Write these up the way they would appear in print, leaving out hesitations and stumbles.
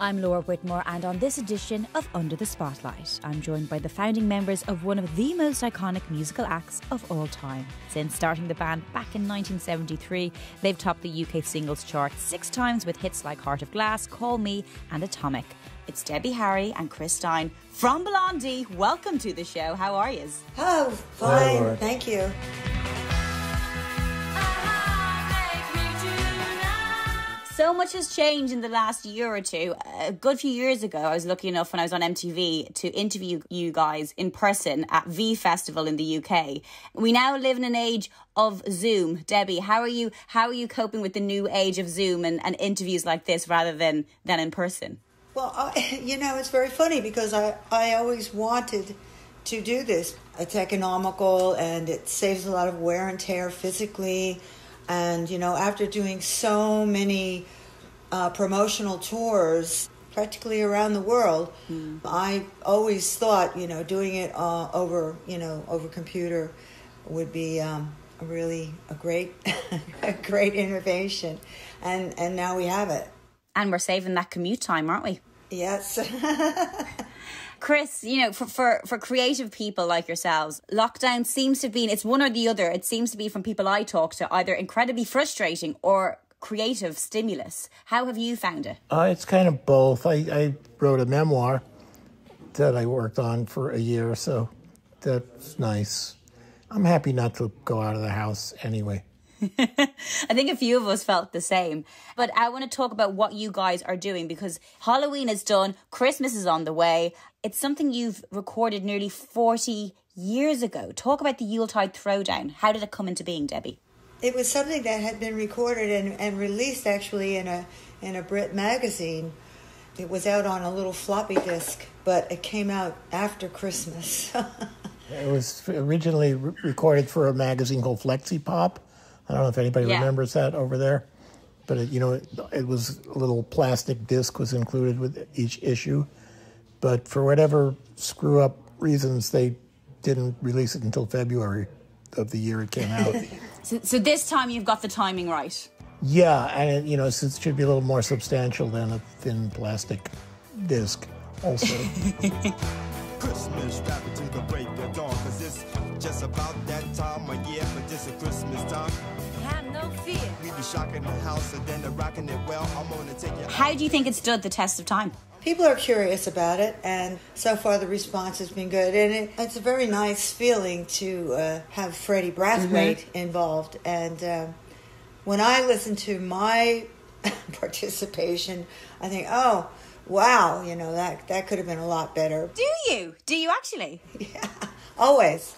I'm Laura Whitmore, and on this edition of Under the Spotlight, I'm joined by the founding members of one of the most iconic musical acts of all time. Since starting the band back in 1973, they've topped the UK singles chart 6 times with hits like Heart of Glass, Call Me and Atomic. It's Debbie, Harry and Chris Stein from Blondie. Welcome to the show. How are you? Oh, fine. Hello, thank you. So much has changed in the last year or two. A good few years ago, I was lucky enough when I was on MTV to interview you guys in person at V Festival in the UK. We now live in an age of Zoom. Debbie, how are you coping with the new age of Zoom and interviews like this rather than in person? Well, it's very funny because I always wanted to do this. It's economical and it saves a lot of wear and tear physically. And, after doing so many promotional tours practically around the world, I always thought, doing it over computer would be really a great innovation. And now we have it. And we're saving that commute time, aren't we? Yes. Chris, for creative people like yourselves, lockdown seems to be, it's one or the other. It seems to be, from people I talk to, either incredibly frustrating or creative stimulus. How have you found it? It's kind of both. I wrote a memoir that I worked on for a year or so. That's nice. I'm happy not to go out of the house anyway. I think a few of us felt the same. But I want to talk about what you guys are doing, because Halloween is done, Christmas is on the way. It's something you've recorded nearly 40 years ago. Talk about the Yuletide Throwdown. How did it come into being, Debbie? It was something that had been recorded and released actually in a Brit magazine. It was out on a little floppy disk, but it came out after Christmas. It was originally recorded for a magazine called Flexi Pop. I don't know if anybody remembers that over there, but it was a little plastic disc was included with each issue. But for whatever screw-up reasons, they didn't release it until February of the year it came out. So this time you've got the timing right. Yeah, and it should be a little more substantial than a thin plastic disc also. Christmas, wrap it to the break of dawn, 'cause it's just about that time of year, but this is Christmas time. Have no fear. We be shocking the house and then they're rocking it well. I'm gonna take you. How do you think it stood the test of time? People are curious about it, and so far the response has been good. And it's a very nice feeling to have Freddie Brathwaite involved. And when I listen to my participation, I think, oh, wow, that could have been a lot better. Do you? Do you actually? Yeah, always.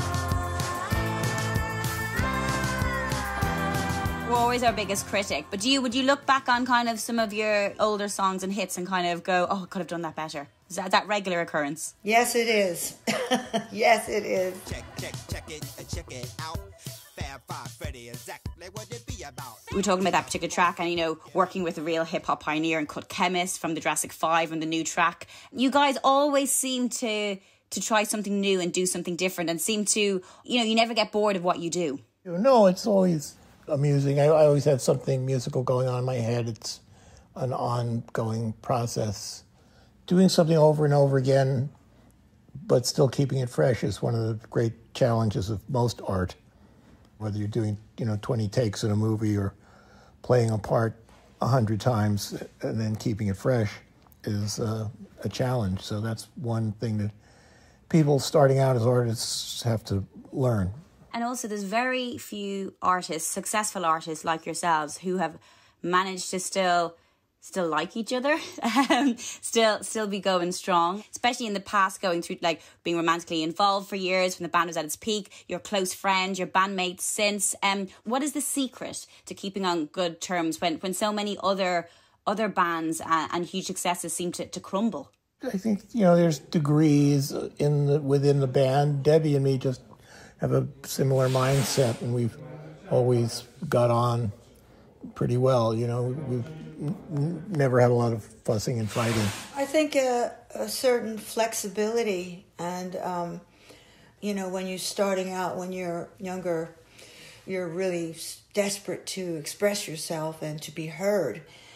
We're always our biggest critic, but would you look back on kind of some of your older songs and hits and kind of go, oh, I could have done that better? Is that regular occurrence? Yes, it is. Yes, it is. Check it out. Fab Five Freddy, exactly what it be about. We were talking about that particular track and, working with a real hip-hop pioneer and Cut Chemist from the Jurassic 5 and the new track. You guys always seem to try something new and do something different and seem to, you never get bored of what you do. No, it's always amusing. I always have something musical going on in my head. It's an ongoing process. Doing something over and over again, but still keeping it fresh is one of the great challenges of most art. Whether you're doing, 20 takes in a movie or playing a part 100 times and then keeping it fresh is a challenge. So that's one thing that people starting out as artists have to learn. And also there's very few artists, successful artists like yourselves, who have managed to still like each other, still be going strong, especially in the past, going through like being romantically involved for years when the band was at its peak, your close friend, your bandmates since. What is the secret to keeping on good terms when so many other bands and huge successes seem to crumble? I think, there's degrees within the band. Debbie and me just have a similar mindset, and we've always got on pretty well. We've never had a lot of fussing and fighting. I think a certain flexibility and, when you're starting out, when you're younger, you're really desperate to express yourself and to be heard.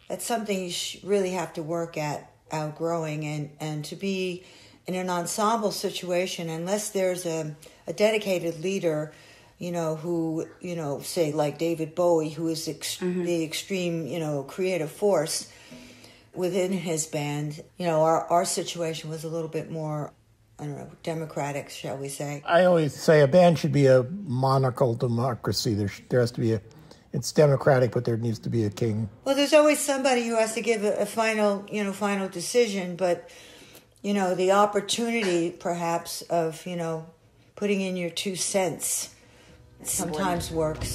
That's something you really have to work at outgrowing, and to be in an ensemble situation, unless there's a dedicated leader, who, say like David Bowie, who is the extreme, creative force within his band. Our situation was a little bit more, I don't know, democratic, shall we say. I always say a band should be a monarchical democracy. There has to be it's democratic, but there needs to be a king. Well, there's always somebody who has to give a final decision, but, the opportunity perhaps of, putting in your 2 cents sometimes works.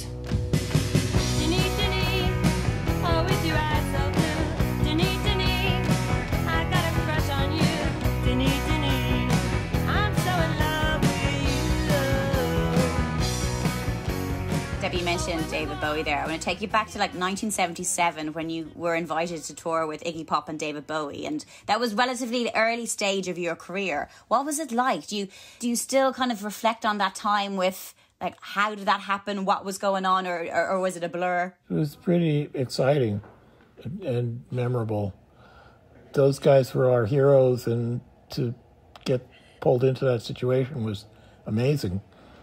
You mentioned David Bowie there. I want to take you back to like 1977 when you were invited to tour with Iggy Pop and David Bowie, and that was relatively the early stage of your career. What was it like? Do you still kind of reflect on that time with like how did that happen? What was going on, or was it a blur? It was pretty exciting and memorable. Those guys were our heroes, and to get pulled into that situation was amazing.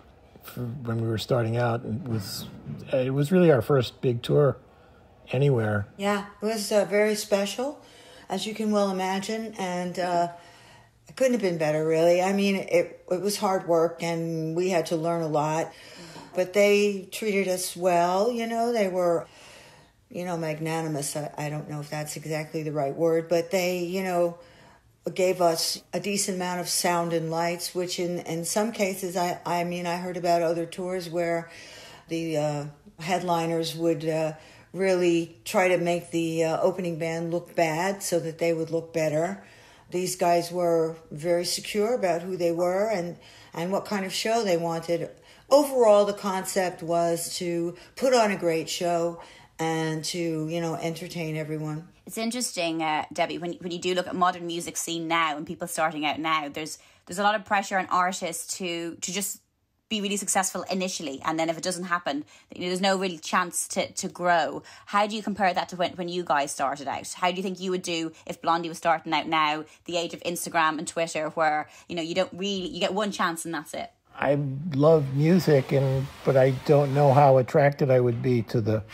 When we were starting out, it was really our first big tour anywhere. Yeah, it was very special, as you can well imagine, and it couldn't have been better, really. I mean, it was hard work, and we had to learn a lot, but they treated us well. They were, magnanimous. I don't know if that's exactly the right word, but they, gave us a decent amount of sound and lights, which in some cases, I heard about other tours where the headliners would really try to make the opening band look bad so that they would look better. These guys were very secure about who they were and what kind of show they wanted. Overall, the concept was to put on a great show and to, entertain everyone. It's interesting, Debbie, when you do look at modern music scene now and people starting out now, there's a lot of pressure on artists to just be really successful initially, and then if it doesn't happen, there's no real chance to grow. How do you compare that to when you guys started out? How do you think you would do if Blondie was starting out now, the age of Instagram and Twitter, where you get one chance and that's it? I love music, but I don't know how attracted I would be to the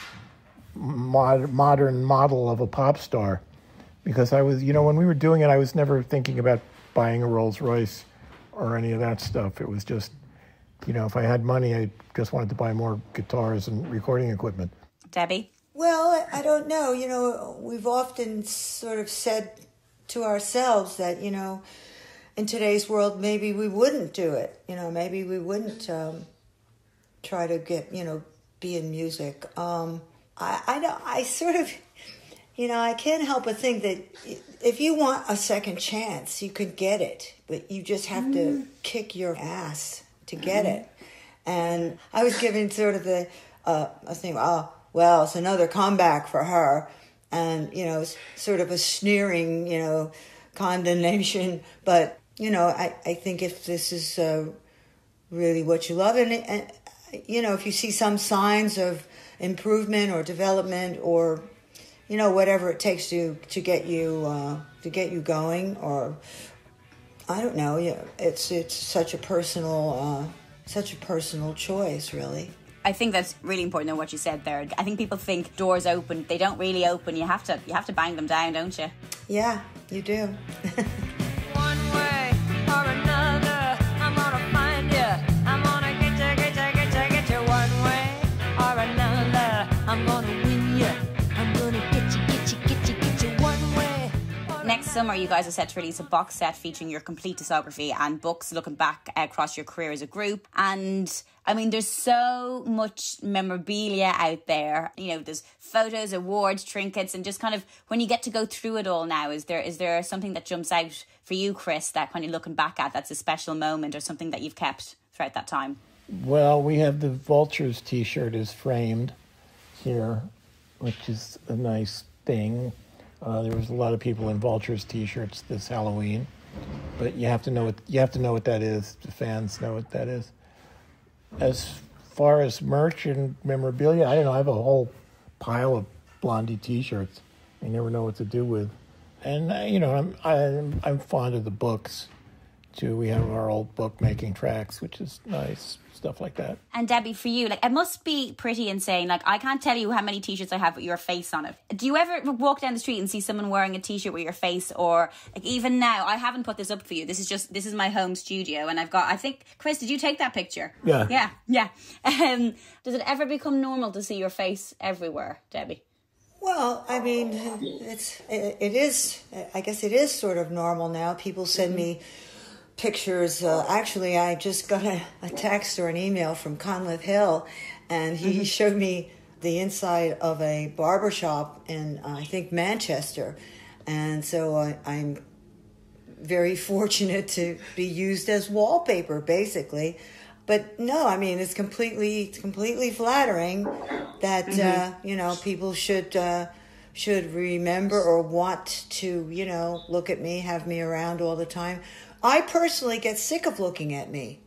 modern model of a pop star, because I was, when we were doing it, I was never thinking about buying a Rolls Royce or any of that stuff. It was just, if I had money, I just wanted to buy more guitars and recording equipment. Debbie? Well, I don't know. We've often sort of said to ourselves that, in today's world, maybe we wouldn't do it. Maybe we wouldn't try to get, be in music. I sort of, I can't help but think that if you want a second chance, you could get it, but you just have to kick your ass to get it. And I was giving sort of I was thinking, oh, well, it's another comeback for her. And, sort of a sneering, condemnation. But, I think if this is really what you love, and if you see some signs of improvement or development or whatever it takes to get you going, or I don't know, it's such a personal choice, really. I think that's really important in what you said there. I think people think doors open. They don't really open. You have to bang them down, don't you? Yeah, you do. One way or another, I'm gonna find you. I'm gonna get you one way or another. I'm gonna win you. I'm gonna get you one way. Next summer, you guys are set to release a box set featuring your complete discography and books looking back across your career as a group. And I mean, there's so much memorabilia out there. There's photos, awards, trinkets, and just kind of when you get to go through it all now, is there something that jumps out for you, Chris, that kind of looking back at that's a special moment or something that you've kept throughout that time? Well, we have the Vultures T-shirt is framed here, which is a nice thing. There was a lot of people in Vultures T-shirts this Halloween, but you have to know what that is. The fans know what that is. As far as merch and memorabilia, I don't know. I have a whole pile of Blondie T-shirts. you never know what to do with. And I'm fond of the books too. We have our old book-making tracks, which is nice, stuff like that. And Debbie, for you, it must be pretty insane. I can't tell you how many t-shirts I have with your face on it. Do you ever walk down the street and see someone wearing a t-shirt with your face? Or even now, I haven't put this up for you. This is my home studio, and I think, Chris, did you take that picture? Yeah. Yeah. Does it ever become normal to see your face everywhere, Debbie? Well, I mean, it is. I guess it is sort of normal now. People send me pictures. Actually, I just got a text or an email from Conleth Hill, and he showed me the inside of a barbershop in, I think, Manchester. And so I'm very fortunate to be used as wallpaper, basically. But no, I mean, it's completely flattering that, people should remember or want to, look at me, have me around all the time. I personally get sick of looking at me.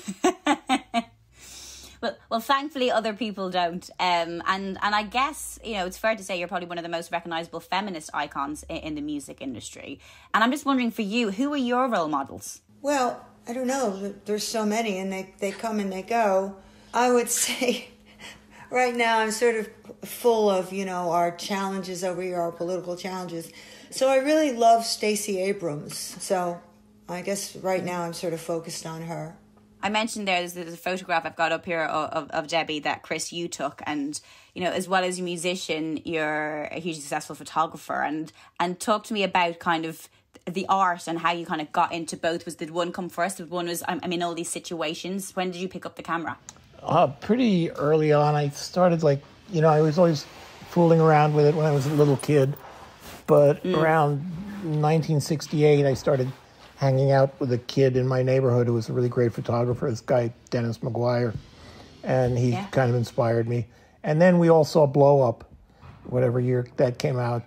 Well, thankfully other people don't. And I guess, it's fair to say you're probably one of the most recognisable feminist icons in the music industry. And I'm just wondering, for you, who are your role models? Well, I don't know. There's so many, and they come and they go. I would say right now I'm sort of full of, our challenges over here, our political challenges. So I really love Stacey Abrams. So I guess right now I'm sort of focused on her. I mentioned there's a photograph I've got up here of Debbie that, Chris, you took. And, as well as a musician, you're a hugely successful photographer. And talk to me about kind of the art and how you kind of got into both. Did one come first? Did one was, I'm in all these situations. When did you pick up the camera? Pretty early on. I started I was always fooling around with it when I was a little kid. But around 1968, I started hanging out with a kid in my neighborhood who was a really great photographer, this guy, Dennis McGuire. And he kind of inspired me. And then we all saw Blow Up, whatever year that came out,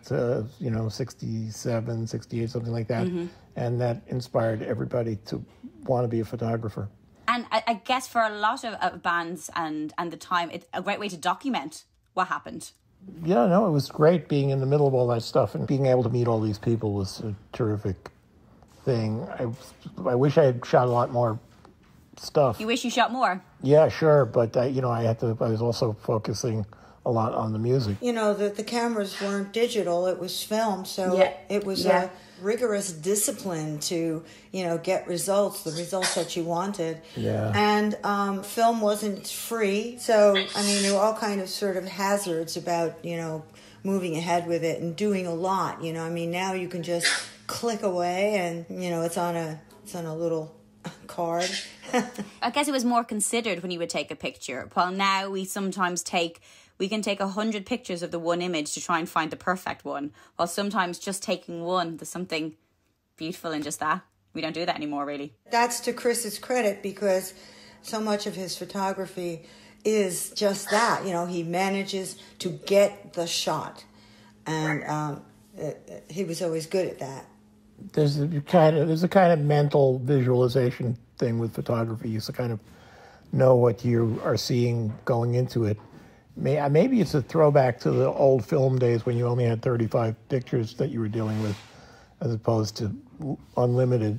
67, 68, something like that. Mm-hmm. And that inspired everybody to want to be a photographer. And I guess for a lot of bands and the time, it's a great way to document what happened. Yeah, no, it was great being in the middle of all that stuff, and being able to meet all these people was a terrific thing. I wish I had shot a lot more stuff. You wish you shot more? Yeah, sure, but I was also focusing a lot on the music. The cameras weren't digital, it was film, so it was a rigorous discipline to, get the results that you wanted. Yeah. And film wasn't free, so, there were all kind of sort of hazards about, moving ahead with it and doing a lot, now you can just click away and, it's on a little card. I guess it was more considered when you would take a picture. While now we sometimes we can take 100 pictures of the one image to try and find the perfect one. While sometimes just taking one, there's something beautiful in just that. We don't do that anymore, really. That's to Chris's credit, because so much of his photography is just that. He manages to get the shot. And he was always good at that. There's a kind of mental visualization thing with photography. You kind of know what you are seeing going into it. Maybe it's a throwback to the old film days when you only had 35 pictures that you were dealing with, as opposed to unlimited.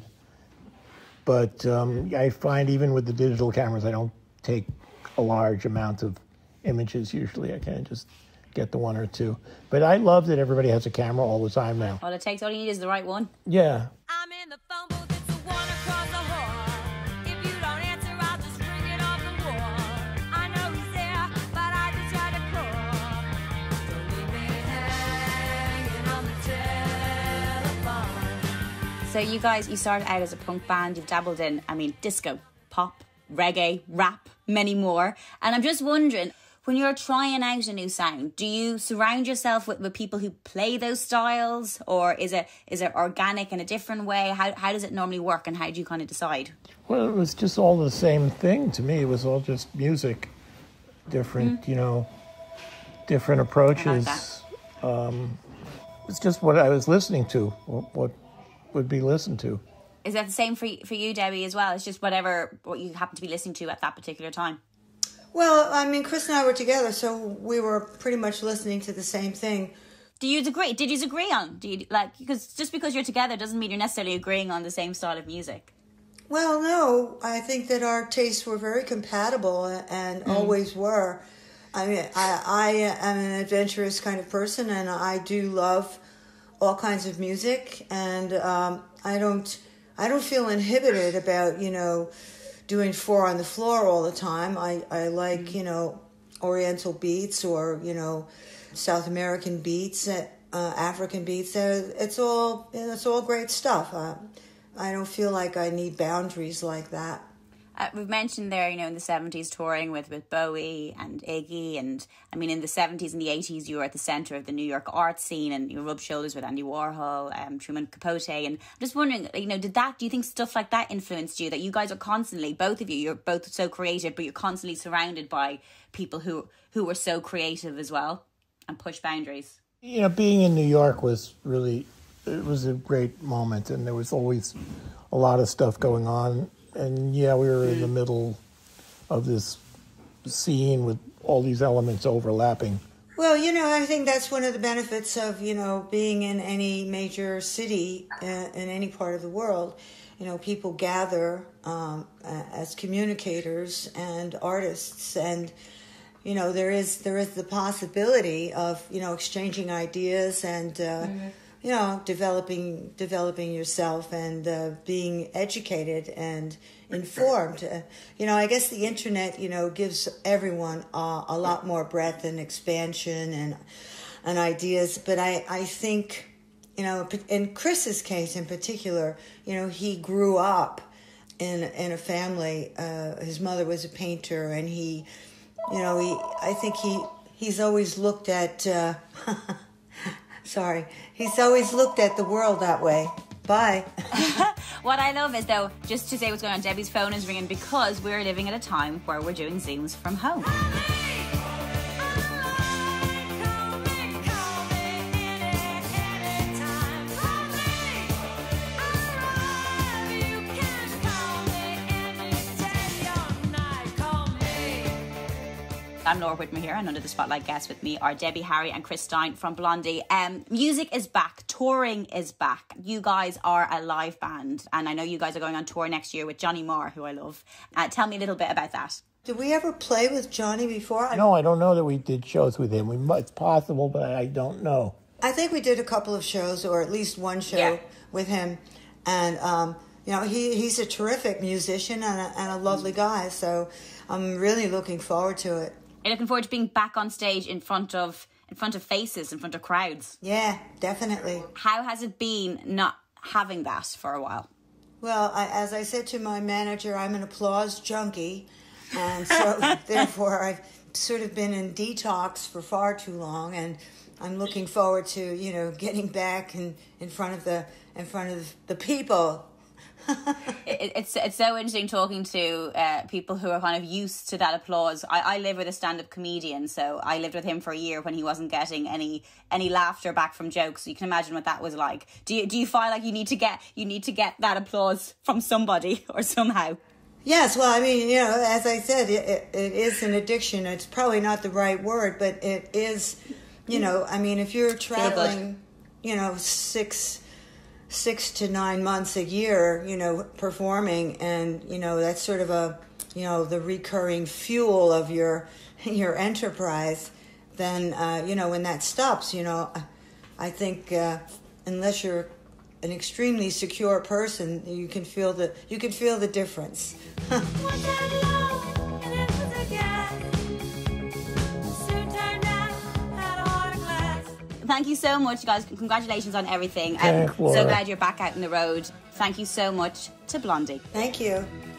But I find even with the digital cameras, I don't take a large amount of images usually. I kind of just get the one or two. But I love that everybody has a camera all the time now. All you need is the right one. Yeah. I'm in the phone booth, it's the one across the hall. If you don't answer, I'll just ring it off the wall. I know he's there, but I just try to call. Don't leave me hanging on the telephone. So you guys, you started out as a punk band. You've dabbled in, disco, pop, reggae, rap, many more. And I'm just wondering, when you're trying out a new sound, do you surround yourself with people who play those styles, or is it organic in a different way? How does it normally work, and how do you kind of decide? Well, it was just all the same thing to me. It was all just music, different, different approaches. It's just what I was listening to, what would be listened to. Is that the same for you, Debbie, as well? It's just what you happen to be listening to at that particular time? Well, Chris and I were together, so we were pretty much listening to the same thing. Do you agree? Did you agree on? Do you like, because just because you're together doesn't mean you're necessarily agreeing on the same style of music. Well, no, I think that our tastes were very compatible and always were. I mean, I am an adventurous kind of person, and I do love all kinds of music, and I don't feel inhibited about, you know, doing 4 on the floor all the time. I like, you know, Oriental beats or, you know, South American beats, African beats. It's all great stuff. I don't feel like I need boundaries like that. We've mentioned there, you know, in the 70s touring with Bowie and Iggy, and I mean in the 70s and the 80s you were at the centre of the New York art scene, and you rubbed shoulders with Andy Warhol, Truman Capote, and I'm just wondering, you know, do you think stuff like that influenced you, that you guys are constantly, both of you, you're both so creative, but you're constantly surrounded by people who were so creative as well and push boundaries? You know, being in New York was really, it was a great moment, and there was always a lot of stuff going on. And yeah, we were in the middle of this scene with all these elements overlapping. Well, you know, I think that's one of the benefits of, you know, being in any major city in any part of the world. You know, people gather as communicators and artists, and, you know, there is the possibility of, you know, exchanging ideas and you know, developing yourself and being educated and informed. You know, I guess the internet, you know, gives everyone a lot more breadth and expansion and ideas. But I think, you know, in Chris's case in particular, you know, he grew up in a family. His mother was a painter, and he, you know, I think he's always looked at. Sorry. He's always looked at the world that way. Bye. What I love is, though, just to say what's going on, Debbie's phone is ringing because we're living at a time where we're doing Zooms from home. I'm Laura Whitmore here, and under the spotlight guests with me are Debbie, Harry and Chris Stein from Blondie. Music is back, touring is back. You guys are a live band, and I know you guys are going on tour next year with Johnny Marr, who I love. Tell me a little bit about that. Did we ever play with Johnny before? No, I don't know that we did shows with him. It's possible, but I don't know. I think we did a couple of shows, or at least one show with him, and you know, he's a terrific musician and a lovely guy, so I'm really looking forward to it. You're looking forward to being back on stage in front of faces, in front of crowds. Yeah, definitely. How has it been not having that for a while? Well, as I said to my manager, I'm an applause junkie, and so therefore I've sort of been in detox for far too long, and I'm looking forward to, you know, getting back in front of the people. It's so interesting talking to people who are kind of used to that applause. I live with a stand-up comedian, so I lived with him for a year when he wasn't getting any laughter back from jokes. So you can imagine what that was like. Do you feel like you need to get that applause from somebody or somehow? Yes, well, I mean, you know, as I said, it is an addiction. It's probably not the right word, but it is, you know, I mean, if you're traveling, you know, 6 to 9 months a year, you know, performing, and, you know, that's sort of a, you know, the recurring fuel of your enterprise, then, you know, when that stops, you know, I think unless you're an extremely secure person, you can feel the difference. Thank you so much, guys. Congratulations on everything. Thanks, Laura. So glad you're back out on the road. Thank you so much to Blondie. Thank you.